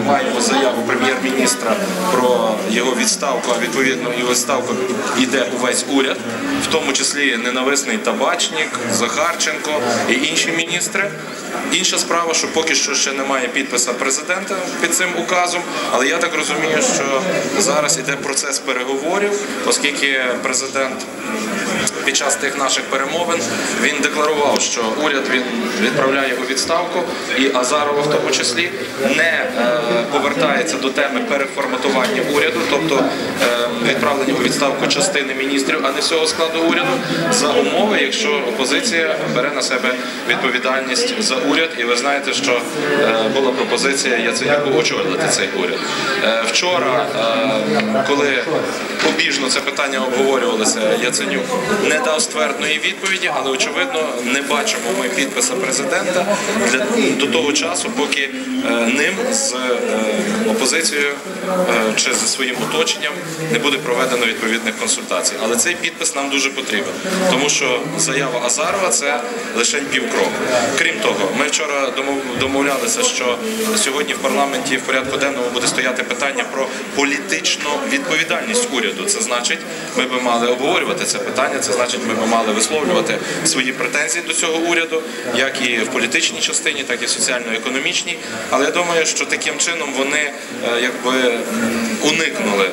маємо заяву прем'єр-міністра про його відставку, а відповідно і відставку йде увесь уряд, в тому числі ненависний Табачник, Захарченко і інші міністри. Інша справа, що поки що ще немає підпису президента під цим указом, але я так розумію, що зараз йде процес переговорів, оскільки президент під час тих наших перемовин він декларував, що уряд він відправляє у відставку, і Азарова в тому числі не повертається до теми переформатування уряду, тобто відправлення у відставку частини міністрів, а не всього складу уряду, за умови, якщо опозиція бере на себе відповідальність за уряд. І ви знаєте, що була пропозиція Яценюку очолити цей уряд. Вчора, коли побіжно це питання обговорювалося, Яценюк не дав ствердної відповіді, але, очевидно, не бачимо ми підпису президента до того часу, поки ним з опозицією чи зі своїм оточенням не буде проведено відповідних консультацій. Але цей підпис нам дуже потрібен, тому що заява Азарова – це лише півкроку. Крім того, ми вчора домовлялися, що сьогодні в парламенті в порядку денному буде стояти питання про політичну відповідальність уряду. Це значить, ми б мали обговорювати це питання, це значить, ми б мали висловлювати свої претензії до цього уряду, як і в політичній частині, так і в соціально-економічній. Але я думаю, що таким чином вони якби уникнули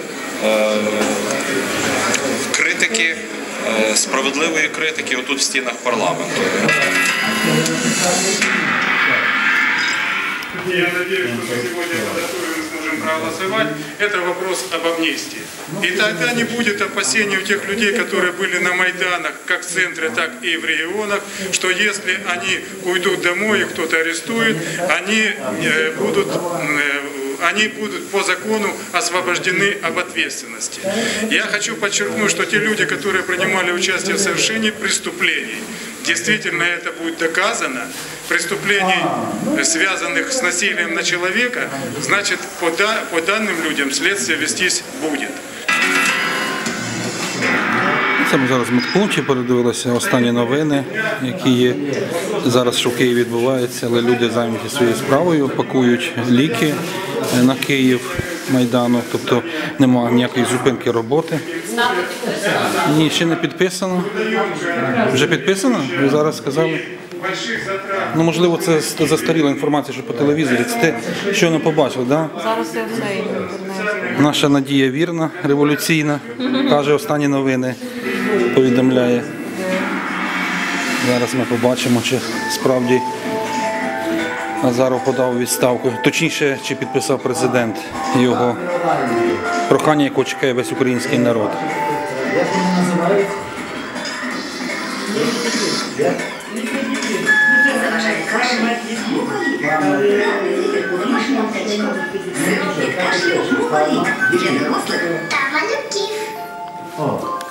критики, справедливої критики отут в стінах парламенту. Я надеюсь, что мы сегодня подготовим и сможем проголосовать. Это вопрос об амнистии. И тогда не будет опасений у тех людей, которые были на Майданах, как в центре, так и в регионах, что если они уйдут домой, их кто-то арестует, они будут по закону освобождены об ответственности. Я хочу подчеркнуть, что те люди, которые принимали участие в совершении преступлений, действительно это будет доказано, преступлений, связанных с насилием на человека, значит, по данным людям следствие вестись будет. Це ми зараз в медпункті передивилися останні новини, які є зараз, що в Києві відбуваються, але люди зайняті своєю справою, пакують ліки на Київ, Майдану, тобто немає ніякої зупинки роботи. Ні, ще не підписано. Вже підписано? Ви зараз сказали? Ну, можливо, це застаріла інформація, що по телевізорі. Це те, що не побачив, так? Зараз це все в інтернеті. Наша надія вірна, революційна, каже останні новини, повідомляє. Зараз ми побачимо, чи справді Азаров подав відставку. Точніше, чи підписав президент його прохання, якого чекає весь український народ. Заважає кашель, муколіт, домашню аптечку, сироп від кашлю, муколіт для дорослих та малюків.